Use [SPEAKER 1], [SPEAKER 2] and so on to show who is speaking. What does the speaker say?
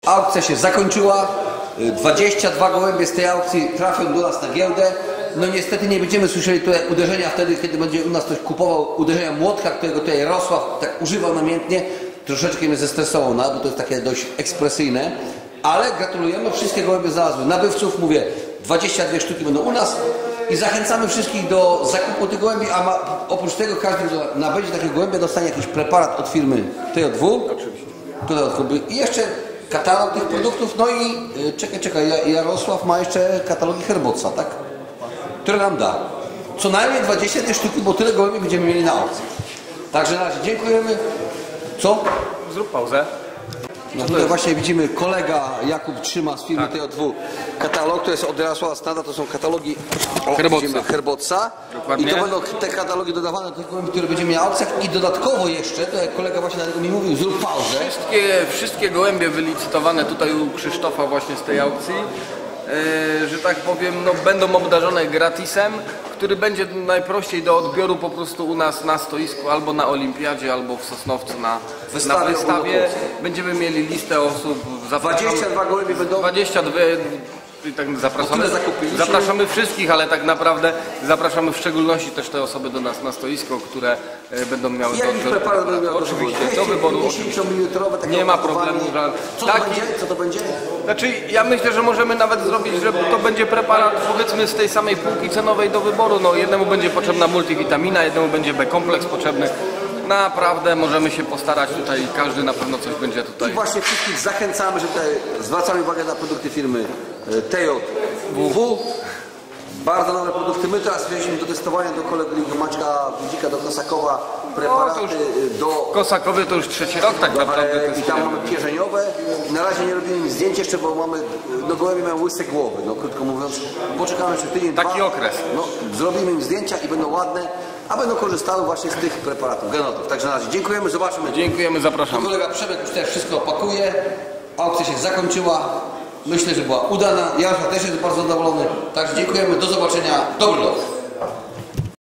[SPEAKER 1] Aukcja się zakończyła, 22 gołębie z tej aukcji trafią do nas na giełdę. No niestety nie będziemy słyszeli tutaj uderzenia wtedy, kiedy będzie u nas ktoś kupował, uderzenia młotka, którego tutaj Jarosław tak używał namiętnie. Troszeczkę mnie zestresował, bo to jest takie dość ekspresyjne. Ale gratulujemy, wszystkie gołębie znalazły nabywców, mówię, 22 sztuki będą u nas. I zachęcamy wszystkich do zakupu tych gołębi, a oprócz tego każdy, kto nabędzie takie gołębie, dostanie jakiś preparat od firmy TJ2. Oczywiście. I jeszcze katalog tych produktów, no i czekaj, Jarosław ma jeszcze katalogi Herboca, tak? Które nam da. Co najmniej 22 sztuki, bo tyle gołębi będziemy mieli na aukcji. Także na razie dziękujemy. Co?
[SPEAKER 2] Zrób pauzę.
[SPEAKER 1] No tutaj właśnie widzimy, kolega Jakub trzyma z firmy TJ2 katalog, to jest od Jarosława Standa, to są katalogi Herboca. I to będą te katalogi dodawane do tych gołębi, które będziemy mieli na aukcjach. I dodatkowo jeszcze, to jak kolega właśnie na tego mi mówił, zrób pauzę.
[SPEAKER 2] Wszystkie gołębie wylicytowane tutaj u Krzysztofa właśnie z tej aukcji, że tak powiem, no, będą obdarzone gratisem, który będzie najprościej do odbioru po prostu u nas na stoisku, albo na Olimpiadzie, albo w Sosnowcu na wystawie. Będziemy mieli listę osób.
[SPEAKER 1] 22 gołębie będą.
[SPEAKER 2] 22. I tak zapraszamy wszystkich, ale tak naprawdę zapraszamy w szczególności też te osoby do nas na stoisko, które będą miały do wyboru. Nie ma problemu.
[SPEAKER 1] Co to będzie?
[SPEAKER 2] Znaczy, ja myślę, że możemy nawet zrobić, że to będzie preparat powiedzmy z tej samej półki cenowej do wyboru. No, jednemu będzie potrzebna multivitamina, jednemu będzie B-kompleks potrzebny. Naprawdę możemy się postarać tutaj, każdy na pewno coś będzie tutaj.
[SPEAKER 1] I właśnie wszystkich zachęcamy, że tutaj zwracamy uwagę na produkty firmy TJ2. Bardzo nowe produkty. My teraz wzięliśmy do testowania do kolegi Maćka Budzika, do Kosakowa preparaty do...
[SPEAKER 2] Kosakowy to już trzeci rok tak naprawdę.
[SPEAKER 1] I tam mamy pierzeniowe. Na razie nie robimy im zdjęć jeszcze, bo mamy, no gołębie mają łyse głowy, no krótko mówiąc. Poczekamy jeszcze tydzień,
[SPEAKER 2] taki okres.
[SPEAKER 1] No, zrobimy im zdjęcia i będą ładne, a będą korzystały właśnie z tych preparatów, genotów. Także na razie dziękujemy, zobaczymy.
[SPEAKER 2] Dziękujemy, zapraszamy.
[SPEAKER 1] Kolega Przemek już też wszystko opakuje. Aukcja się zakończyła. Myślę, że była udana. Jarosław też jest bardzo zadowolony. Także dziękujemy, do zobaczenia. Dobry lot.